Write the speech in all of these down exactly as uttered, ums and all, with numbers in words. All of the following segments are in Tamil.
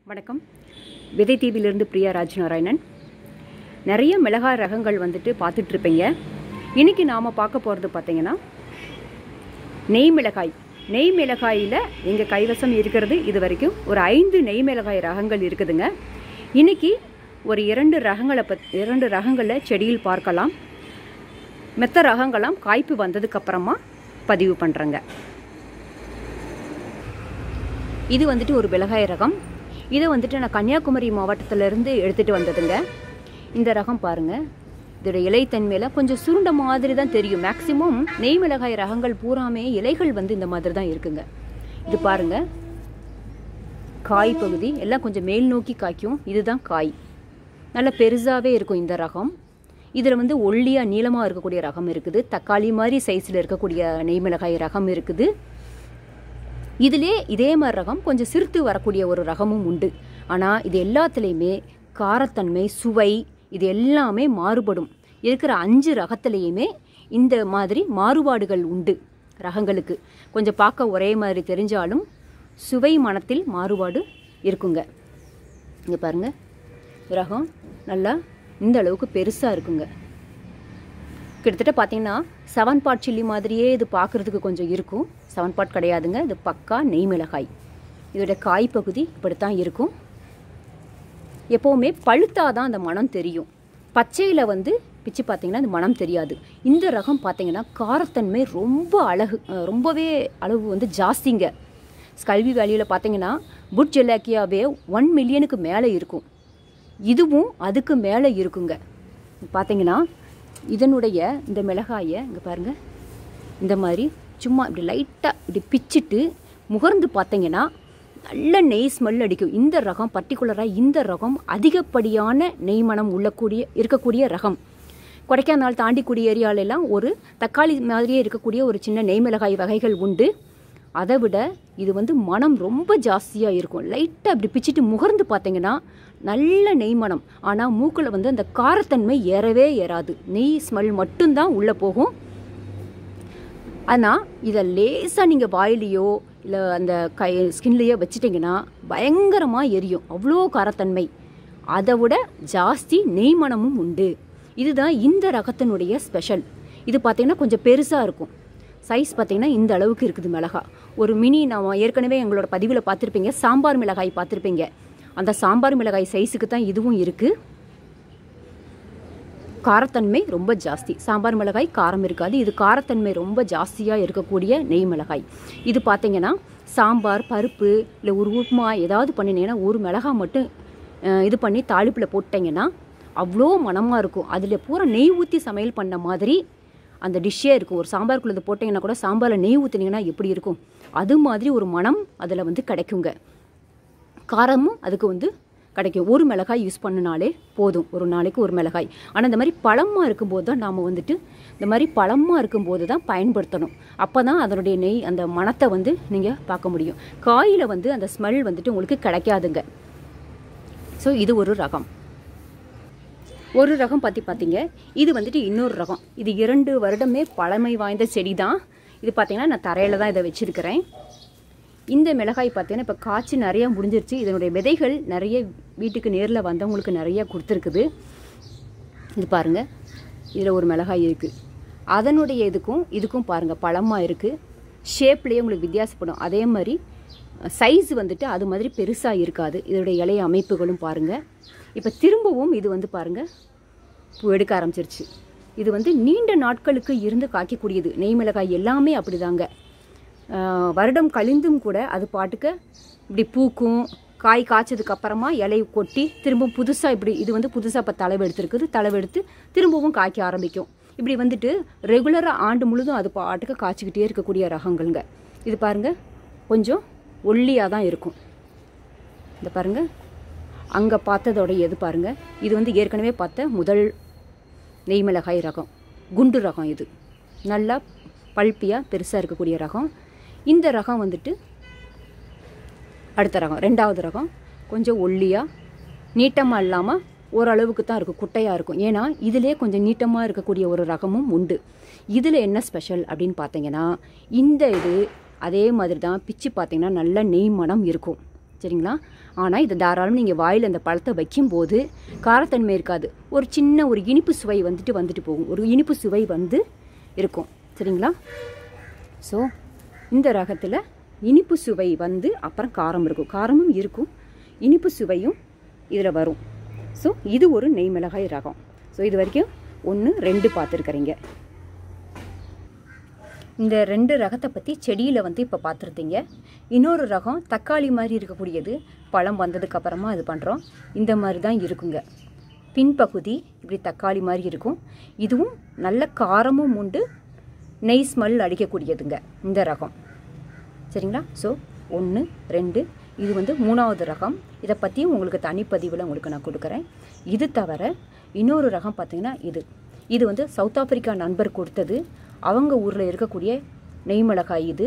வணக்கம். விதை தீவிலிருந்து பிரியா ராஜ்நாராயணன். நிறைய மிளகாய் ரகங்கள் வந்துட்டு பார்த்துட்ருப்பீங்க. இன்றைக்கி நாம் பார்க்க போகிறது பார்த்திங்கன்னா நெய் மிளகாய். நெய் மிளகாயில் எங்கள் கைவசம் இருக்கிறது இது வரைக்கும் ஒரு ஐந்து நெய் மிளகாய் ரகங்கள் இருக்குதுங்க. இன்றைக்கி ஒரு இரண்டு ரகங்களை பத் இரண்டு ரகங்களை செடியில் பார்க்கலாம். மெத்த ரகங்களாம் காய்ப்பு வந்ததுக்கப்புறமா பதிவு பண்ணுறேங்க. இது வந்துட்டு ஒரு மிளகாய் ரகம். இதை வந்துட்டு நான் கன்னியாகுமரி மாவட்டத்திலேருந்து எடுத்துகிட்டு வந்ததுங்க. இந்த ரகம் பாருங்கள், இதோட இலைத்தன்மையில் கொஞ்சம் சுருண்ட மாதிரி தான் தெரியும். மேக்சிமம் நெய் மிளகாய் ரகங்கள் பூராமே இலைகள் வந்து இந்த மாதிரி தான் இருக்குங்க. இது பாருங்கள், காய் பகுதி எல்லாம் கொஞ்சம் மேல் நோக்கி காய்க்கும். இதுதான் காய், நல்ல பெருசாகவே இருக்கும் இந்த ரகம். இதில் வந்து ஒல்லியாக நீளமாக இருக்கக்கூடிய ரகம் இருக்குது. தக்காளி மாதிரி சைஸில் இருக்கக்கூடிய நெய் மிளகாய் ரகம் இருக்குது. இதிலே இதே மாதிரி ரகம் கொஞ்சம் சிறுத்து வரக்கூடிய ஒரு ரகமும் உண்டு. ஆனால் இது எல்லாத்துலேயுமே காரத்தன்மை, சுவை இது எல்லாமே மாறுபடும். இருக்கிற அஞ்சு ரகத்துலேயுமே இந்த மாதிரி மாறுபாடுகள் உண்டு. ரகங்களுக்கு கொஞ்சம் பார்க்க ஒரே மாதிரி தெரிஞ்சாலும் சுவை மணத்தில் மாறுபாடு இருக்குங்க. இங்கே பாருங்கள், ரகம் நல்லா இந்த அளவுக்கு பெருசாக இருக்குங்க. கிட்டத்தட்ட பார்த்தீங்கன்னா செவன் பாட் சில்லி மாதிரியே இது பார்க்குறதுக்கு கொஞ்சம் இருக்கும். செவன் பாட் கிடையாதுங்க, இது பக்கா நெய் மிளகாய். இதோட காய் பகுதி இப்படித்தான் இருக்கும். எப்போவுமே பழுத்தாதான் அந்த மனம் தெரியும். பச்சையில் வந்து பிச்சு பார்த்தீங்கன்னா அந்த மனம் தெரியாது. இந்த ரகம் பார்த்தீங்கன்னா காரத்தன்மை ரொம்ப அழகு, ரொம்பவே அளவு வந்து ஜாஸ்திங்க. ஸ்கல்வி வேல்யூவில் பார்த்தீங்கன்னா புட் ஜெலாக்கியாவே ஒன் மில்லியனுக்கு மேலே இருக்கும். இதுவும் அதுக்கு மேலே இருக்குங்க. பார்த்தீங்கன்னா இதனுடைய இந்த மிளகாயை இங்கே பாருங்கள், இந்த மாதிரி சும்மா இப்படி லைட்டாக இப்படி பிச்சுட்டு முகர்ந்து பார்த்தீங்கன்னா நல்ல நெய் ஸ்மெல் அடிக்கும். இந்த ரகம் பர்டிகுலராக இந்த ரகம் அதிகப்படியான நெய் மனம் உள்ளக்கூடிய இருக்கக்கூடிய ரகம். கொடைக்கானல் தாண்டிக்கூடிய ஏரியாலெல்லாம் ஒரு தக்காளி மாதிரியே இருக்கக்கூடிய ஒரு சின்ன நெய் மிளகாய் வகைகள் உண்டு. அதை விட இது வந்து மனம் ரொம்ப ஜாஸ்தியாக இருக்கும். லைட்டாக அப்படி பிச்சுட்டு முகர்ந்து பார்த்தீங்கன்னா நல்ல நெய் மனம். ஆனால் மூக்கில் வந்து அந்த காரத்தன்மை ஏறவே ஏறாது. நெய் ஸ்மெல் மட்டும்தான் உள்ளே போகும். ஆனால் இதை லேசாக நீங்கள் வாயிலையோ இல்லை அந்த கை ஸ்கின்லேயோ வச்சிட்டிங்கன்னா பயங்கரமாக எரியும். அவ்வளோ காரத்தன்மை. அதை விட ஜாஸ்தி நெய் மனமும் உண்டு. இதுதான் இந்த ரகத்தினுடைய ஸ்பெஷல். இது பார்த்திங்கன்னா கொஞ்சம் பெருசாக இருக்கும். சைஸ் பார்த்திங்கன்னா இந்த அளவுக்கு இருக்குது மிளகாய். ஒரு மினி நான் ஏற்கனவே எங்களோட பதிவில் பார்த்துருப்பீங்க, சாம்பார் மிளகாய் பார்த்துருப்பீங்க. அந்த சாம்பார் மிளகாய் சைஸுக்கு தான் இதுவும் இருக்குது. காரத்தன்மை ரொம்ப ஜாஸ்தி. சாம்பார் மிளகாய் காரம் இருக்காது, இது காரத்தன்மை ரொம்ப ஜாஸ்தியாக இருக்கக்கூடிய நெய் மிளகாய். இது பார்த்திங்கன்னா சாம்பார், பருப்பு இல்லை ஒரு உப்புமா ஏதாவது பண்ணினீங்கன்னா ஒரு மிளகாய் மட்டும் இது பண்ணி தாளிப்பில் போட்டிங்கன்னா அவ்வளோ மணமாக இருக்கும். அதில் பூரா நெய் ஊற்றி சமையல் பண்ண மாதிரி அந்த டிஷ்ஷே இருக்கும். ஒரு சாம்பாருக்குள்ளே இது போட்டிங்கன்னா கூட சாம்பாரில் நெய் ஊற்றினீங்கன்னா எப்படி இருக்கும், அது மாதிரி ஒரு மனம் அதில் வந்து கிடைக்குங்க. காரமும் அதுக்கு வந்து கிடைக்கும். ஒரு மிளகாய் யூஸ் பண்ணினாலே போதும், ஒரு நாளைக்கு ஒரு மிளகாய். ஆனால் இந்த மாதிரி பழமாக இருக்கும்போது தான் நாம் வந்துட்டு இந்த மாதிரி பழமாக இருக்கும்போது தான் பயன்படுத்தணும். அப்போ தான் அதனுடைய நெய் அந்த மணத்தை வந்து நீங்கள் பார்க்க முடியும். காயில் வந்து அந்த ஸ்மெல் வந்துட்டு உங்களுக்கு கிடைக்காதுங்க. ஸோ இது ஒரு ரகம். ஒரு ரகம் பற்றி பார்த்தீங்க. இது வந்துட்டு இன்னொரு ரகம். இது இரண்டு வருடமே பழமை வாய்ந்த செடி தான். இது பார்த்திங்கன்னா நான் தரையில் தான் இதை வச்சுருக்கிறேன். இந்த மிளகாய் பார்த்தீங்கன்னா இப்போ காய்ச்சி நிறையா முடிஞ்சிருச்சு. இதனுடைய விதைகள் நிறைய வீட்டுக்கு நேரில் வந்தவங்களுக்கு நிறையா கொடுத்துருக்குது. இது பாருங்கள், இதில் ஒரு மிளகாய் இருக்குது. அதனுடைய இதுக்கும் இதுக்கும் பாருங்கள் பழமாக இருக்குது. ஷேப்லேயே உங்களுக்கு வித்தியாசப்படும். அதே மாதிரி சைஸ் வந்துட்டு அது மாதிரி பெருசாக இருக்காது. இதோடைய இலைய அமைப்புகளும் பாருங்கள். இப்போ திரும்பவும் இது வந்து பாருங்கள் பூ எடுக்க ஆரம்பிச்சிருச்சு. இது வந்து நீண்ட நாட்களுக்கு இருந்து காய்க்கக்கூடியது. நெய் மிளகாய் எல்லாமே அப்படி தாங்க. வருடம் கழிந்தும் கூட அது பாட்டுக்கு இப்படி பூக்கும். காய் காய்ச்சதுக்கு அப்புறமா இலை கொட்டி திரும்பவும் புதுசாக இப்படி இது வந்து புதுசாக இப்போ தளவு எடுத்துருக்குது. தளவு எடுத்து திரும்பவும் காய்க்க ஆரம்பிக்கும். இப்படி வந்துட்டு ரெகுலராக ஆண்டு முழுதும் அது பாட்டுக்கு காய்ச்சிக்கிட்டே இருக்கக்கூடிய ரகங்கள்ங்க. இது பாருங்கள் கொஞ்சம் ஒல்லியாக தான் இருக்கும். இந்த பாருங்கள், அங்கே பார்த்ததோடைய எது பாருங்கள். இது வந்து ஏற்கனவே பார்த்த முதல் நெய் மிளகாய் ரகம், குண்டு ரகம். இது நல்லா பல்பியாக பெருசாக இருக்கக்கூடிய ரகம். இந்த ரகம் வந்துட்டு அடுத்த ரகம், ரெண்டாவது ரகம். கொஞ்சம் ஒல்லியாக நீட்டமாக இல்லாமல் ஓரளவுக்கு தான் இருக்கும், குட்டையாக இருக்கும். ஏன்னா இதிலே கொஞ்சம் நீட்டமாக இருக்கக்கூடிய ஒரு ரகமும் உண்டு. இதில் என்ன ஸ்பெஷல் அப்படின்னு பார்த்தீங்கன்னா இந்த இது அதே மாதிரி தான் பிச்சு பார்த்திங்கன்னா நல்ல நெய் மனம் இருக்கும். சரிங்களா. ஆனால் இது தாராளம் நீங்கள் வாயில் அந்த பழத்தை வைக்கும்போது காரத்தன்மை இருக்காது. ஒரு சின்ன ஒரு இனிப்பு சுவை வந்துட்டு வந்துட்டு போகும். ஒரு இனிப்பு சுவை வந்து இருக்கும். சரிங்களா. ஸோ இந்த ரகத்தில் இனிப்பு சுவை வந்து அப்புறம் காரம் இருக்கும். காரமும் இருக்கும், இனிப்பு சுவையும் இதில் வரும். ஸோ இது ஒரு நெய் மிளகாய் ரகம். ஸோ இது வரைக்கும் ஒன்று ரெண்டு பார்த்துருக்குறீங்க. இந்த ரெண்டு ரகத்தை பற்றி செடியில் வந்து இப்போ பார்த்துருந்தீங்க. இன்னொரு ரகம் தக்காளி மாதிரி இருக்கக்கூடியது, பழம் வந்ததுக்கப்புறமா இது பண்ணுறோம். இந்த மாதிரி தான் இருக்குங்க. பின்பகுதி இப்படி தக்காளி மாதிரி இருக்கும். இதுவும் நல்ல காரமும் உண்டு, நெய் ஸ்மெல் அடிக்கக்கூடியதுங்க இந்த ரகம். சரிங்களா. ஸோ ஒன்று ரெண்டு இது வந்து மூணாவது ரகம். இதை பற்றியும் உங்களுக்கு தனிப்பதிவில் உங்களுக்கு நான் கொடுக்குறேன். இது தவிர இன்னொரு ரகம் பார்த்திங்கன்னா இது இது வந்து சவுத் ஆப்பிரிக்கா நண்பர் கொடுத்தது. அவங்க ஊரில் இருக்கக்கூடிய நெய் மிளகாய் இது.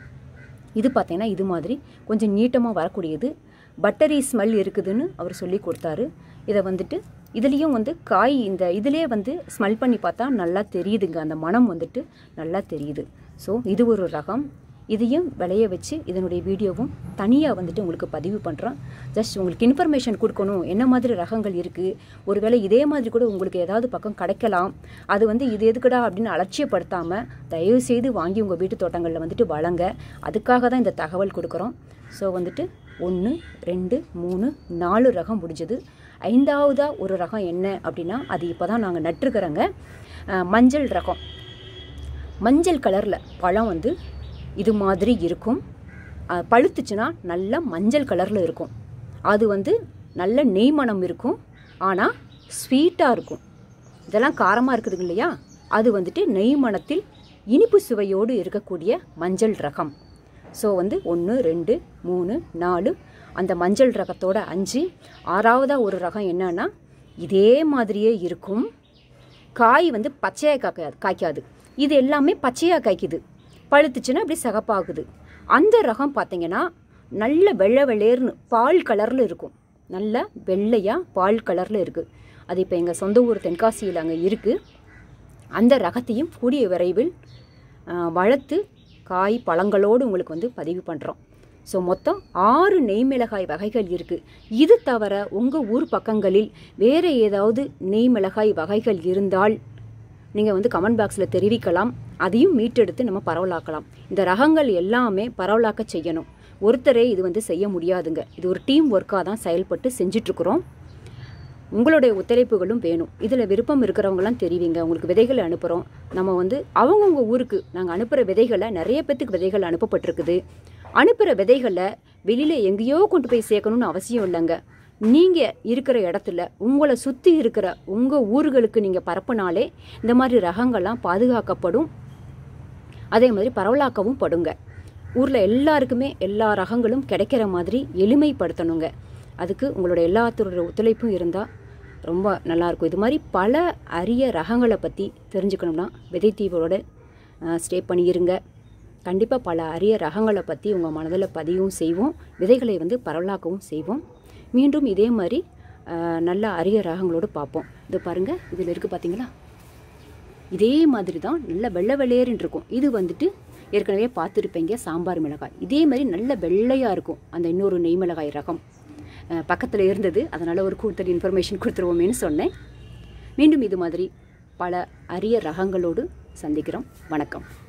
இது பார்த்திங்கன்னா இது மாதிரி கொஞ்சம் நீட்டமாக வரக்கூடியது. பட்டரி ஸ்மெல் இருக்குதுன்னு அவர் சொல்லி கொடுத்தாரு. இதை வந்துட்டு இதுலேயும் வந்து காய் இந்த இதிலே வந்து ஸ்மெல் பண்ணி பார்த்தா நல்லா தெரியுதுங்க. அந்த மனம் வந்துட்டு நல்லா தெரியுது. ஸோ இது ஒரு ரகம். இதையும் விளைய வச்சு இதனுடைய வீடியோவும் தனியாக வந்துட்டு உங்களுக்கு பதிவு பண்ணுறோம். ஜஸ்ட் உங்களுக்கு இன்ஃபர்மேஷன் கொடுக்கணும், என்ன மாதிரி ரகங்கள் இருக்குது, ஒருவேளை இதே மாதிரி கூட உங்களுக்கு ஏதாவது பக்கம் கிடைக்கலாம், அது வந்து இது எதுக்குடா அப்படின்னு அலட்சியப்படுத்தாமல் தயவுசெய்து வாங்கி உங்கள் வீட்டு தோட்டங்களில் வந்துட்டு வளங்க. அதுக்காக தான் இந்த தகவல் கொடுக்குறோம். ஸோ வந்துட்டு ஒன்று ரெண்டு மூணு நாலு ரகம் முடிஞ்சது. ஐந்தாவதாக ஒரு ரகம் என்ன அப்படின்னா அது இப்போ தான் நாங்கள் நட்டுருக்குறோங்க. மஞ்சள் ரகம். மஞ்சள் கலரில் பழம் வந்து இது மாதிரி இருக்கும். பழுத்துச்சுன்னா நல்ல மஞ்சள் கலரில் இருக்கும். அது வந்து நல்ல நெய் மணம் இருக்கும், ஆனால் ஸ்வீட்டாக இருக்கும். இதெல்லாம் காரமாக இருக்குதுங்க இல்லையா, அது வந்துட்டு நெய் மணத்தில் இனிப்பு சுவையோடு இருக்கக்கூடிய மஞ்சள் ரகம். ஸோ வந்து ஒன்று ரெண்டு மூணு நாலு அந்த மஞ்சள் ரகத்தோட அஞ்சு. ஆறாவதாக ஒரு ரகம் என்னன்னா இதே மாதிரியே இருக்கும். காய் வந்து பச்சையாக காய்க்காது காய்க்காது இது எல்லாமே பச்சையாக காய்க்குது. பழுத்துச்சுன்னா அப்படி சகப்பாகுது. அந்த ரகம் பார்த்திங்கன்னா நல்ல வெள்ளை வெள்ளேர்னு பால் கலரில் இருக்கும். நல்ல வெள்ளையாக பால் கலரில் இருக்குது. அது இப்போ எங்கள் சொந்த ஊர் தென்காசியில் அங்கே இருக்குது. அந்த ரகத்தையும் கூடிய விரைவில் வளர்த்து காய் பழங்களோடு உங்களுக்கு வந்து பதிவு பண்ணுறோம். ஸோ மொத்தம் ஆறு நெய் மிளகாய் வகைகள் இருக்குது. இது தவிர உங்கள் ஊர் பக்கங்களில் வேறு ஏதாவது நெய் மிளகாய் வகைகள் இருந்தால் நீங்கள் வந்து கமெண்ட் பாக்ஸில் தெரிவிக்கலாம். அதையும் மீட்டெடுத்து நம்ம பரவலாக்கலாம். இந்த ரகங்கள் எல்லாமே பரவலாக்க செய்யணும். ஒருத்தரே இது வந்து செய்ய முடியாதுங்க. இது ஒரு டீம் ஒர்க்காக தான் செயல்பட்டு செஞ்சிட்ருக்குறோம். உங்களுடைய ஒத்துழைப்புகளும் வேணும். இதில் விருப்பம் இருக்கிறவங்களாம் தெரிவிங்க. உங்களுக்கு விதைகளை அனுப்புகிறோம். நம்ம வந்து அவங்கவுங்க ஊருக்கு நாங்கள் அனுப்புகிற விதைகளை நிறைய பேத்துக்கு விதைகள் அனுப்பப்பட்டிருக்குது. அனுப்புகிற விதைகளை வெளியில் எங்கேயோ கொண்டு போய் சேர்க்கணும்னு அவசியம் இல்லைங்க. நீங்கள் இருக்கிற இடத்துல உங்களை சுற்றி இருக்கிற உங்கள் ஊர்களுக்கு நீங்கள் பரப்புனாலே இந்த மாதிரி ரகங்கள்லாம் பாதுகாக்கப்படும். அதே மாதிரி பரவலாக்கவும் படுங்க. ஊரில் எல்லாருக்குமே எல்லா ரகங்களும் கிடைக்கிற மாதிரி எளிமைப்படுத்தணுங்க. அதுக்கு உங்களோட எல்லாத்தோட ஒத்துழைப்பும் இருந்தால் ரொம்ப நல்லாயிருக்கும். இது மாதிரி பல அரிய ரகங்களை பற்றி தெரிஞ்சுக்கணும்னா விதைத்தீவோட ஸ்டே பண்ணியிருங்க. கண்டிப்பாக பல அரிய ரகங்களை பற்றி உங்கள் மனதில் பதிவும் செய்வோம். விதைகளை வந்து பரவலாக்கவும் செய்வோம். மீண்டும் இதே மாதிரி நல்ல அரிய ரகங்களோடு பார்ப்போம். இது பாருங்கள், இதில் இருக்குது பார்த்தீங்களா, இதே மாதிரி தான் நல்ல வெள்ளை வெள்ளையர்ன்னு இருக்கும். இது வந்துட்டு ஏற்கனவே பார்த்துருப்பீங்க சாம்பார் மிளகாய். இதே மாதிரி நல்ல வெள்ளையாக இருக்கும் அந்த இன்னொரு நெய் மிளகாய் ரகம். பக்கத்தில் இருந்தது, அதனால் ஒரு கூடுதல் இன்ஃபர்மேஷன் கொடுத்துருவோமேன்னு சொன்னேன். மீண்டும் இது மாதிரி பல அரிய ரகங்களோடு சந்திக்கிறோம். வணக்கம்.